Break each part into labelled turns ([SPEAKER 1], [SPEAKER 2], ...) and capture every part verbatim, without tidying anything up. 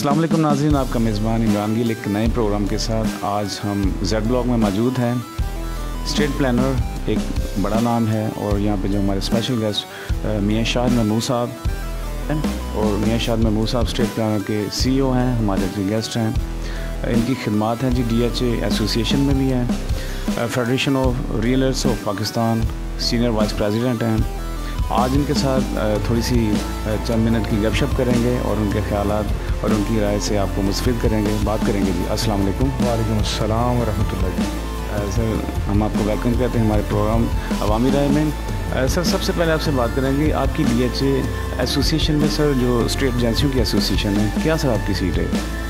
[SPEAKER 1] अस्सलाम वालेकुम नाज़रीन, आपका मेज़बान इमरान गिल एक नए प्रोग्राम के साथ आज हम जेड ब्लॉक में मौजूद हैं। स्टेट प्लानर एक बड़ा नाम है और यहाँ पे जो हमारे स्पेशल गेस्ट मियां शाहिद महमूद साहब हैं और मियां शाहिद महमूद साहब स्टेट प्लानर के सीईओ हैं, हमारे जो गेस्ट हैं। इनकी खिदमात हैं जी डीएचए एसोसिएशन में भी हैं, federation of realtors of Pakistan senior vice president हैं। आज इनके साथ थोड़ी सी चंद मिनट की गपशप करेंगे और उनके ख्यालात और उनकी राय से आपको मुस्तफ़िद करेंगे, बात करेंगे जी। अस्सलाम वालेकुम।
[SPEAKER 2] वालेकुम अस्सलाम व रहमतुल्लाह जी।
[SPEAKER 1] सर, हम आपको वेलकम करते हैं हमारे प्रोग्राम अवामी राय में। सर, सबसे पहले आपसे बात करेंगे आपकी डीएचए एसोसिएशन में सर जो स्टेट एजेंसियों की एसोसिएशन है, क्या सर आपकी सीट है?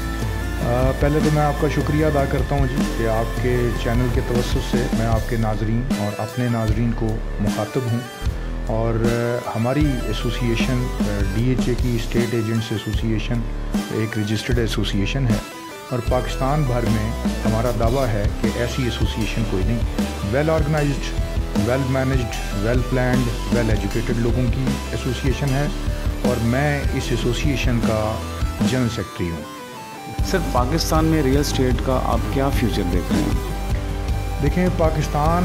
[SPEAKER 2] आ, पहले तो मैं आपका शुक्रिया अदा करता हूँ जी कि आपके चैनल के तवज्जुह से मैं आपके नाजरीन और अपने नाजरीन को मुखातब हूँ। और हमारी एसोसिएशन डीएचए की स्टेट एजेंट्स एसोसिएशन एक रजिस्टर्ड एसोसिएशन है और पाकिस्तान भर में हमारा दावा है कि ऐसी एसोसिएशन कोई नहीं। Well organised, well managed, well planned, well educated लोगों की एसोसिएशन है और मैं इस एसोसिएशन का जनरल सेक्रेटरी हूँ।
[SPEAKER 1] सर, पाकिस्तान में रियल एस्टेट का आप क्या फ्यूचर देख रहे हैं?
[SPEAKER 2] देखें, पाकिस्तान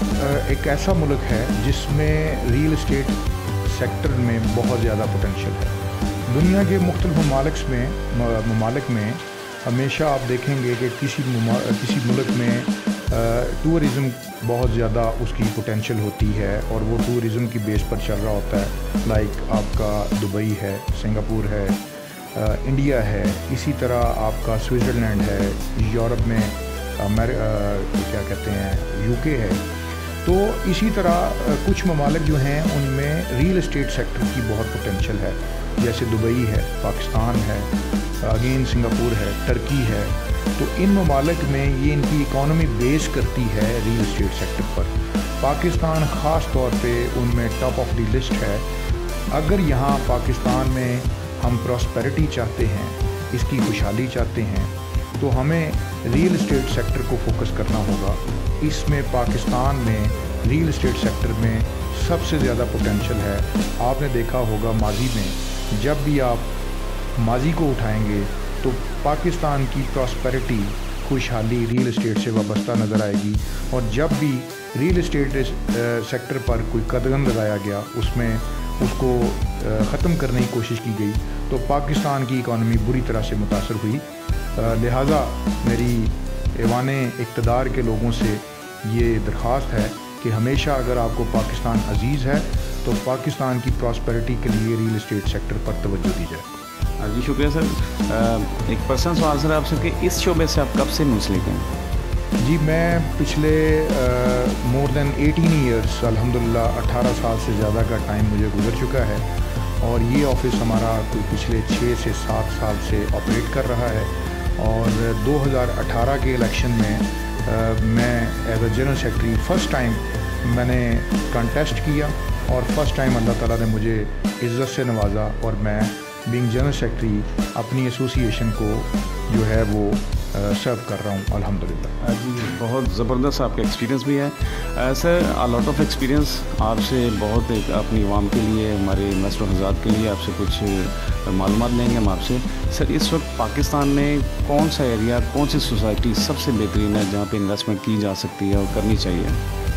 [SPEAKER 2] एक ऐसा मुल्क है जिसमें रियल एस्टेट सेक्टर में बहुत ज़्यादा पोटेंशियल है। दुनिया के मुख्तलिफ ममालिक में ममालिक में हमेशा आप देखेंगे कि किसी किसी मुल्क में टूरिज़म बहुत ज़्यादा उसकी पोटेंशियल होती है और वो टूरिज़म की बेस पर चल रहा होता है। लाइक आपका दुबई है, सिंगापुर है, आ, इंडिया है, इसी तरह आपका स्विट्ज़रलैंड है, यूरोप में अमेर क्या कहते हैं यूके है। तो इसी तरह कुछ ममालिक जो हैं उनमें रियल एस्टेट सेक्टर की बहुत पोटेंशियल है, जैसे दुबई है, पाकिस्तान है, अगेन सिंगापुर है, टर्की है। तो इन ममालिक में ये इनकी इकॉनमी बेस करती है रियल एस्टेट सेक्टर पर। पाकिस्तान ख़ास तौर पे उनमें टॉप ऑफ द लिस्ट है। अगर यहाँ पाकिस्तान में हम प्रॉस्पेरिटी चाहते हैं, इसकी खुशहाली चाहते हैं, तो हमें रियल एस्टेट सेक्टर को फोकस करना होगा। इसमें पाकिस्तान में रियल एस्टेट सेक्टर में सबसे ज़्यादा पोटेंशियल है। आपने देखा होगा माजी में, जब भी आप माजी को उठाएंगे तो पाकिस्तान की प्रॉस्पेरिटी, खुशहाली रियल एस्टेट से वाबस्ता नज़र आएगी। और जब भी रियल एस्टेट सेक्टर पर कोई कदम लगाया गया, उसमें उसको ख़त्म करने की कोशिश की गई, तो पाकिस्तान की इकॉनमी बुरी तरह से मुतासर हुई। लिहाजा मेरी ऐवाने इक़्तिदार के लोगों से ये दरख्वास्त है कि हमेशा अगर आपको पाकिस्तान अजीज़ है तो पाकिस्तान की प्रॉस्पेरिटी के लिए रियल एस्टेट सेक्टर पर तवज्जो दी जाए।
[SPEAKER 1] जी शुक्रिया सर। एक पर्सनल सवाल सर आपसे कि इस शोबे से आप कब से मुंसलिक हैं?
[SPEAKER 2] जी, मैं पिछले मोर देन एटीन ईयर्स अल्हम्दुलिल्लाह अठारह साल से ज़्यादा का टाइम मुझे गुजर चुका है और ये ऑफ़िस हमारा कोई पिछले छः से सात साल से ऑपरेट कर रहा है। और दो हज़ार अठारह के इलेक्शन में आ, मैं as a general secretary first time मैंने कंटेस्ट किया और फ़र्स्ट टाइम अल्लाह ताला ने मुझे इज़्ज़त से नवाजा और मैं बीइंग जनरल सेक्रेटरी अपनी एसोसिएशन को जो है वो सर्व कर रहा हूँ अल्हम्दुलिल्लाह।
[SPEAKER 1] जी, बहुत ज़बरदस्त आपका एक्सपीरियंस भी है sir. A lot of experience आपसे बहुत एक अपनी आवाम के लिए, हमारे इन्वेस्टर हज़रात के लिए आपसे कुछ मालूमात लेंगे हम आपसे। सर, इस वक्त पाकिस्तान में कौन सा एरिया, कौन सी सोसाइटी सबसे बेहतरीन है जहाँ पे इन्वेस्टमेंट की जा सकती है और करनी चाहिए?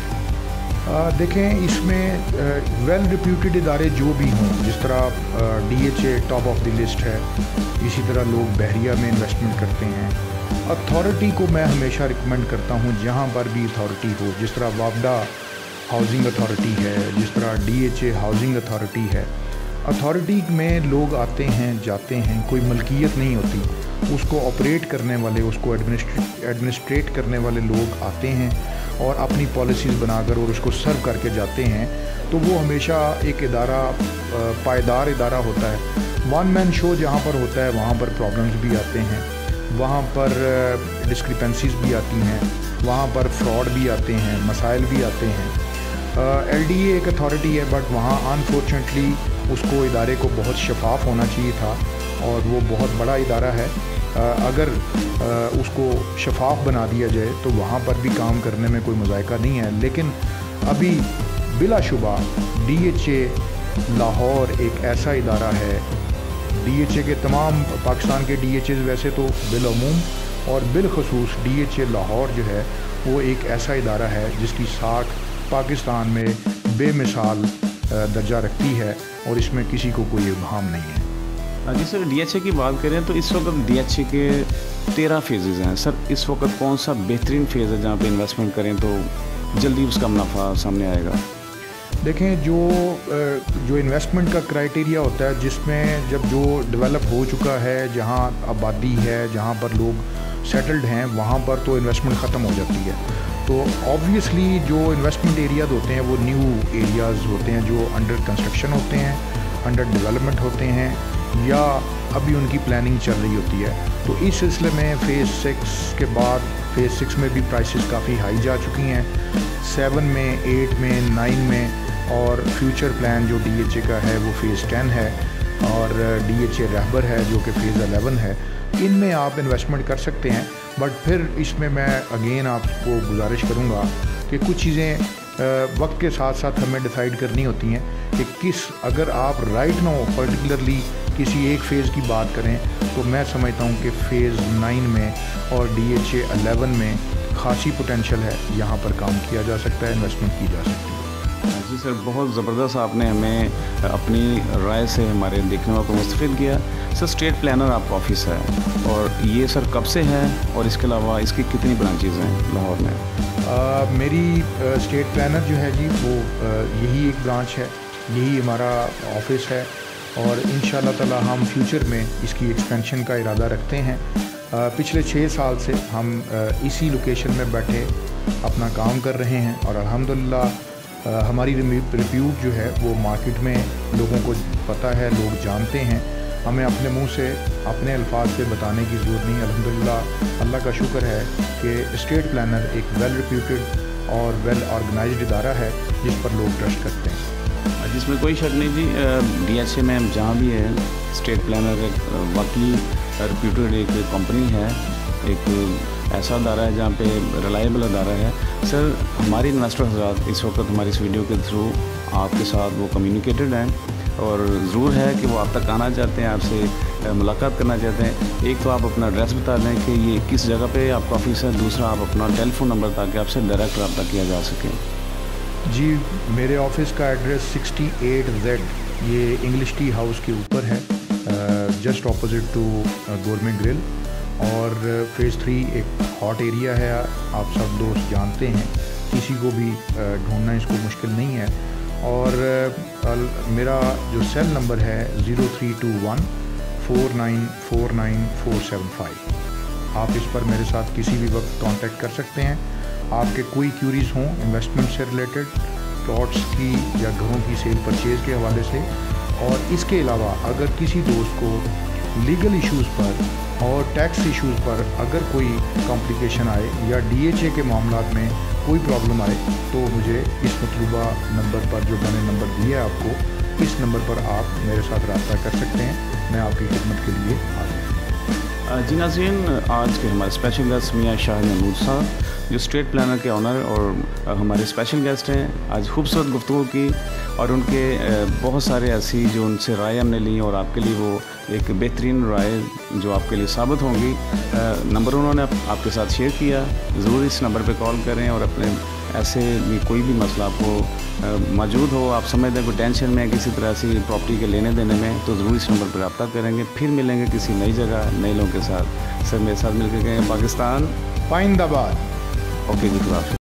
[SPEAKER 2] आ, देखें, इसमें वेल रिप्यूटेड इदारे जो भी हों, जिस तरह DHA top of the list है, इसी तरह लोग बहरिया में इन्वेस्टमेंट करते हैं। अथॉरिटी को मैं हमेशा रिकमेंड करता हूँ जहाँ पर भी अथॉरिटी हो, जिस तरह वापडा हाउसिंग अथॉरिटी है, जिस तरह डीएचए हाउसिंग अथॉरिटी है। अथॉरिटी में लोग आते हैं, जाते हैं, कोई मलकियत नहीं होती। उसको ऑपरेट करने वाले, उसको एडमिनिस्ट्रेट एडमिनिस्ट्रेट करने वाले लोग आते हैं और अपनी पॉलिसीज़ बनाकर और उसको सर्व करके जाते हैं। तो वो हमेशा एक इदारा पायदार इदारा होता है। वन मैन शो जहाँ पर होता है वहाँ पर प्रॉब्लम्स भी आते हैं, वहाँ पर डिस्क्रिपेंसीज भी आती हैं, वहाँ पर फ्रॉड भी आते हैं, मसाइल भी आते हैं। एल डी ए एक अथॉरिटी है बट वहाँ अनफॉर्चुनेटली उसको इदारे को बहुत शफाफ होना चाहिए था और वो बहुत बड़ा इदारा है। अगर उसको शफाफ बना दिया जाए तो वहाँ पर भी काम करने में कोई मज़ायका नहीं है। लेकिन अभी बिलाशुबा डी एच ए लाहौर एक ऐसा इदारा है डी एच ए के तमाम पाकिस्तान के डी एच एज़ वैसे तो बिलअमूम और बिलखसूस डी एच ए लाहौर जो है वो एक ऐसा इदारा है जिसकी साख पाकिस्तान में बेमिसाल दर्जा रखती है और इसमें किसी को कोई इब्हाम नहीं है।
[SPEAKER 1] जी सर, डी एच ए की बात करें तो इस वक्त डी एच ए के तेरह फेजेज़ हैं सर। इस वक्त कौन सा बेहतरीन फेज़ है जहाँ पे इन्वेस्टमेंट करें तो जल्दी उसका मुनाफा सामने आएगा?
[SPEAKER 2] देखें, जो जो इन्वेस्टमेंट का क्राइटेरिया होता है, जिसमें जब जो डेवलप हो चुका है, जहाँ आबादी है, जहाँ पर लोग सेटल्ड हैं, वहाँ पर तो इन्वेस्टमेंट ख़त्म हो जाती है। तो ऑब्वियसली जो इन्वेस्टमेंट एरियाज होते हैं वो न्यू एरियाज़ होते हैं जो अंडर कंस्ट्रक्शन होते हैं, अंडर डेवलपमेंट होते हैं, या अभी उनकी प्लानिंग चल रही होती है। तो इस सिलसिले में फ़ेज़ सिक्स के बाद फ़ेज़ सिक्स में भी प्राइसेस काफ़ी हाई जा चुकी हैं, सेवन में, एट में, नाइन में, और फ्यूचर प्लान जो डी एच ए का है वो फ़ेज़ टेन है, और डी एच ए रहबर है जो कि फ़ेज़ एलेवन है। इनमें आप इन्वेस्टमेंट कर सकते हैं, बट फिर इसमें मैं अगेन आपको गुजारिश करूँगा कि कुछ चीज़ें वक्त के साथ साथ हमें डिसाइड करनी होती हैं कि किस, अगर आप राइट नाउ पर्टिकुलरली किसी एक फ़ेज़ की बात करें तो मैं समझता हूँ कि फ़ेज़ नाइन में और डी एच ए एलेवन में खासी पोटेंशियल है, यहाँ पर काम किया जा सकता है, इन्वेस्टमेंट की जा सकती है।
[SPEAKER 1] जी सर, बहुत ज़बरदस्त आपने हमें अपनी राय से हमारे देखने वालों को मुस्तफ़िद किया। सर, स्टेट प्लानर आपका ऑफिस है और ये सर कब से है और इसके अलावा इसकी कितनी ब्रांचेज़ हैं लाहौर में?
[SPEAKER 2] आ, मेरी आ, स्टेट प्लानर जो है जी वो आ, यही एक ब्रांच है, यही हमारा ऑफिस है, और इंशाअल्लाह ताला हम फ्यूचर में इसकी एक्सपेंशन का इरादा रखते हैं। आ, पिछले छः साल से हम आ, इसी लोकेशन में बैठे अपना काम कर रहे हैं, और अल्हम्दुलिल्लाह हमारी रिप्यूट जो है वो मार्केट में लोगों को पता है, लोग जानते हैं। हमें अपने मुंह से अपने अल्फाज से बताने की ज़रूरत नहीं। अल्हम्दुलिल्लाह अल्लाह का शुक्र है कि स्टेट प्लानर एक वेल रिप्यूटेड और वेल ऑर्गेनाइज्ड इदारा है जिस पर लोग ट्रस्ट करते हैं।
[SPEAKER 1] जिसमें कोई शक नहीं जी, डी एच ए में जहाँ भी है स्टेट प्लानर एक वाकई रिप्यूटेड एक कंपनी है, एक ऐसा अदारा है जहाँ पे रिलायबल अदारा है। सर, हमारे इन्वेस्टर हज़रात इस वक्त हमारी इस वीडियो के थ्रू आपके साथ वो कम्युनिकेटेड हैं, और ज़रूर है कि वो आप तक आना चाहते हैं, आपसे मुलाकात करना चाहते हैं। एक तो आप अपना एड्रेस बता दें कि ये किस जगह पे आपका ऑफिस है, दूसरा आप अपना टेलीफोन नंबर ताकि आपसे डायरेक्ट रब्ता किया जा सके।
[SPEAKER 2] जी, मेरे ऑफिस का एड्रेस सिक्सटी एट जेड, ये इंग्लिश टी हाउस के ऊपर है, just opposite to government grill, और फ़ेज़ थ्री एक हॉट एरिया है, आप सब दोस्त जानते हैं, किसी को भी ढूंढना इसको मुश्किल नहीं है। और मेरा जो सेल नंबर है zero three two one four nine four nine four seven five, आप इस पर मेरे साथ किसी भी वक्त कांटेक्ट कर सकते हैं। आपके कोई क्यूरीज हों इन्वेस्टमेंट से रिलेटेड, प्लॉट्स की या घरों की सेल परचेज़ के हवाले से, और इसके अलावा अगर किसी दोस्त को लीगल इश्यूज़ पर और टैक्स इश्यूज़ पर अगर कोई कॉम्प्लिकेशन आए या डी एच ए के मामलात में कोई प्रॉब्लम आए, तो मुझे इस मतलूबा नंबर पर, जो मैंने नंबर दिया है आपको, इस नंबर पर आप मेरे साथ रब्ता कर सकते हैं। मैं आपकी खिदमत के लिए हाजिर हूँ।
[SPEAKER 1] जी नाज़रीन, आज के हमारे स्पेशल गेस्ट मियां शाह महमूद साहब जो स्टेट प्लानर के ऑनर और हमारे स्पेशल गेस्ट हैं, आज खूबसूरत गुफ्तगू की, और उनके बहुत सारे ऐसी जो उनसे राय हमने ली, और आपके लिए वो एक बेहतरीन राय जो आपके लिए साबित होंगी। नंबर उन्होंने आप, आपके साथ शेयर किया। ज़रूर इस नंबर पे कॉल करें, और अपने ऐसे भी कोई भी मसला आपको मौजूद हो, आप समझते हैं कोई टेंशन में किसी तरह से प्रॉपर्टी के लेने देने में, तो ज़रूर इस नंबर पर रब्ता करेंगे। फिर मिलेंगे किसी नई जगह नए लोगों के साथ। सर, मेरे साथ मिलकर गए पाकिस्तान
[SPEAKER 2] पाइंदाबाद।
[SPEAKER 1] ओके जी, खुदा हाफ़िज़।